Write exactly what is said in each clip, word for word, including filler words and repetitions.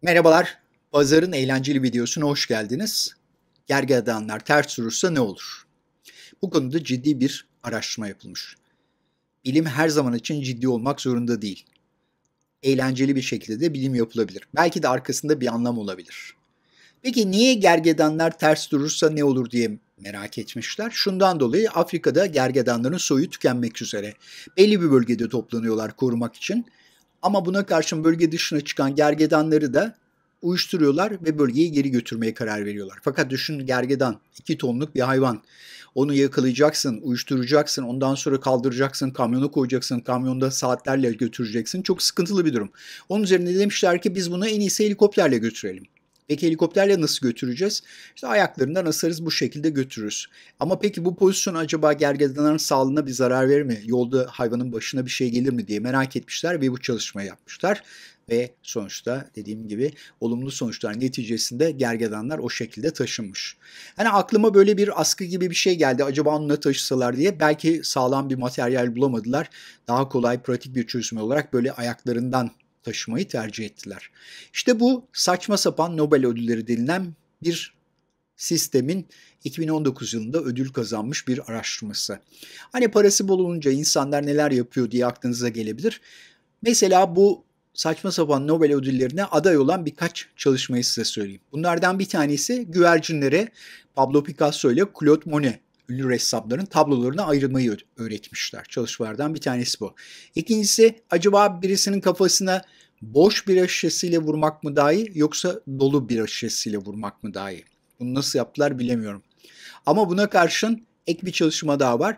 Merhabalar, pazarın eğlenceli videosuna hoş geldiniz. Gergedanlar ters durursa ne olur? Bu konuda ciddi bir araştırma yapılmış. Bilim her zaman için ciddi olmak zorunda değil. Eğlenceli bir şekilde de bilim yapılabilir. Belki de arkasında bir anlam olabilir. Peki niye gergedanlar ters durursa ne olur diye merak etmişler. Şundan dolayı Afrika'da gergedanların soyu tükenmek üzere. Belli bir bölgede toplanıyorlar korumak için. Ama buna karşın bölge dışına çıkan gergedanları da uyuşturuyorlar ve bölgeyi geri götürmeye karar veriyorlar. Fakat düşün, gergedan iki tonluk bir hayvan. Onu yakalayacaksın, uyuşturacaksın, ondan sonra kaldıracaksın, kamyona koyacaksın, kamyonda saatlerle götüreceksin. Çok sıkıntılı bir durum. Onun üzerine demişler ki biz bunu en iyisi helikopterle götürelim. Peki helikopterle nasıl götüreceğiz? İşte ayaklarından asarız, bu şekilde götürürüz. Ama peki bu pozisyon acaba gergedanların sağlığına bir zarar verir mi? Yolda hayvanın başına bir şey gelir mi diye merak etmişler ve bu çalışmayı yapmışlar. Ve sonuçta dediğim gibi olumlu sonuçlar neticesinde gergedanlar o şekilde taşınmış. Hani aklıma böyle bir askı gibi bir şey geldi. Acaba onunla taşısalar diye. Belki sağlam bir materyal bulamadılar. Daha kolay, pratik bir çözüm olarak böyle ayaklarından taşımayı tercih ettiler. İşte bu saçma sapan Nobel ödülleri denilen bir sistemin iki bin on dokuz yılında ödül kazanmış bir araştırması. Hani parası bol olunca insanlar neler yapıyor diye aklınıza gelebilir. Mesela bu saçma sapan Nobel ödüllerine aday olan birkaç çalışmayı size söyleyeyim. Bunlardan bir tanesi güvercinlere Pablo Picasso ile Claude Monet ünlü ressamların tablolarını ayırmayı öğretmişler. Çalışmalardan bir tanesi bu. İkincisi, acaba birisinin kafasına boş bira şişesiyle vurmak mı daha iyi yoksa dolu bira şişesiyle vurmak mı daha iyi? Bunu nasıl yaptılar bilemiyorum. Ama buna karşın ek bir çalışma daha var.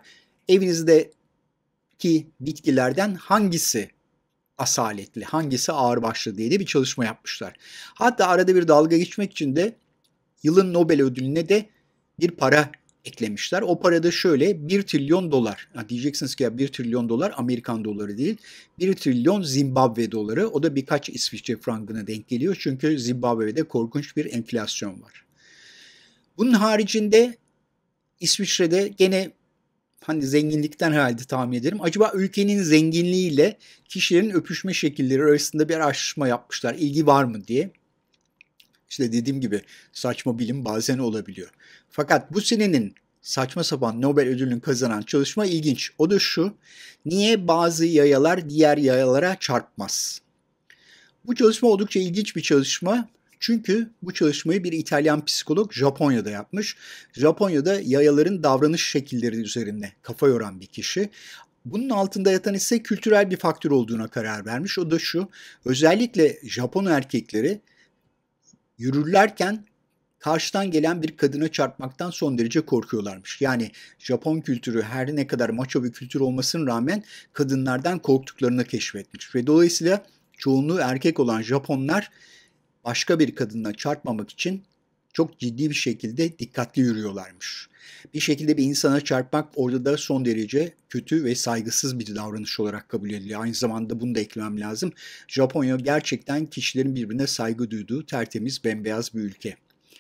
Evinizdeki bitkilerden hangisi asaletli, hangisi ağırbaşlı diye de bir çalışma yapmışlar. Hatta arada bir dalga geçmek için de yılın Nobel ödülüne de bir para eklemişler. O para da şöyle bir trilyon dolar. Ha, diyeceksiniz ki ya bir trilyon dolar Amerikan doları değil. bir trilyon Zimbabwe doları. O da birkaç İsviçre frangına denk geliyor. Çünkü Zimbabwe'de korkunç bir enflasyon var. Bunun haricinde İsviçre'de gene hani zenginlikten herhalde tahmin ederim. Acaba ülkenin zenginliğiyle kişilerin öpüşme şekilleri arasında bir araştırma yapmışlar. İlgi var mı diye. İşte dediğim gibi saçma bilim bazen olabiliyor. Fakat bu senenin saçma sapan Nobel ödülünü kazanan çalışma ilginç. O da şu: niye bazı yayalar diğer yayalara çarpmaz? Bu çalışma oldukça ilginç bir çalışma. Çünkü bu çalışmayı bir İtalyan psikolog Japonya'da yapmış. Japonya'da yayaların davranış şekilleri üzerinde kafa yoran bir kişi. Bunun altında yatan ise kültürel bir faktör olduğuna karar vermiş. O da şu: özellikle Japon erkekleri yürürlerken karşıdan gelen bir kadına çarpmaktan son derece korkuyorlarmış. Yani Japon kültürü her ne kadar maço bir kültür olmasına rağmen kadınlardan korktuklarını keşfetmiş. Ve dolayısıyla çoğunluğu erkek olan Japonlar başka bir kadınla çarpmamak için çok ciddi bir şekilde dikkatli yürüyorlarmış. Bir şekilde bir insana çarpmak orada da son derece kötü ve saygısız bir davranış olarak kabul ediliyor. Aynı zamanda bunu da eklemem lazım. Japonya gerçekten kişilerin birbirine saygı duyduğu tertemiz, bembeyaz bir ülke.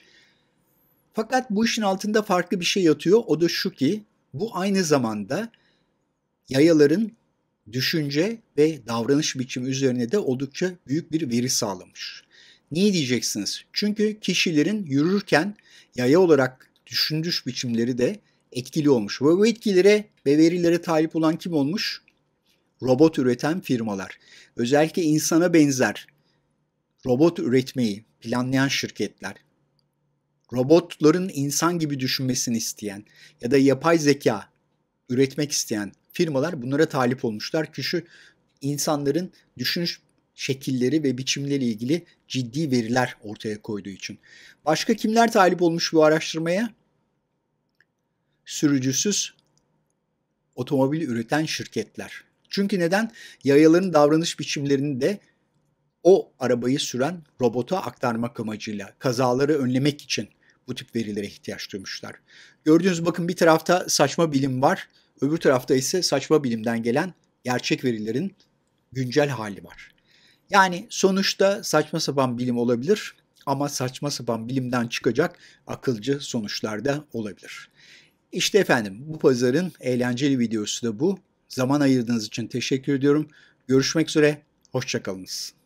Fakat bu işin altında farklı bir şey yatıyor. O da şu ki bu aynı zamanda yayaların düşünce ve davranış biçimi üzerine de oldukça büyük bir veri sağlamış. Niye diyeceksiniz? Çünkü kişilerin yürürken yaya olarak düşündüş biçimleri de etkili olmuş. Ve bu etkilere ve verilere talip olan kim olmuş? Robot üreten firmalar. Özellikle insana benzer robot üretmeyi planlayan şirketler, robotların insan gibi düşünmesini isteyen ya da yapay zeka üretmek isteyen firmalar bunlara talip olmuşlar. Kişi insanların düşünüş şekilleri ve biçimleri ilgili ciddi veriler ortaya koyduğu için. Başka kimler talip olmuş bu araştırmaya? Sürücüsüz otomobil üreten şirketler. Çünkü neden? Yayaların davranış biçimlerini de o arabayı süren robota aktarmak amacıyla, kazaları önlemek için bu tip verilere ihtiyaç duymuşlar. Gördüğünüz bakın, bir tarafta saçma bilim var, öbür tarafta ise saçma bilimden gelen gerçek verilerin güncel hali var. Yani sonuçta saçma sapan bilim olabilir ama saçma sapan bilimden çıkacak akılcı sonuçlar da olabilir. İşte efendim, bu pazarın eğlenceli videosu da bu. Zaman ayırdığınız için teşekkür ediyorum. Görüşmek üzere, hoşça kalınız.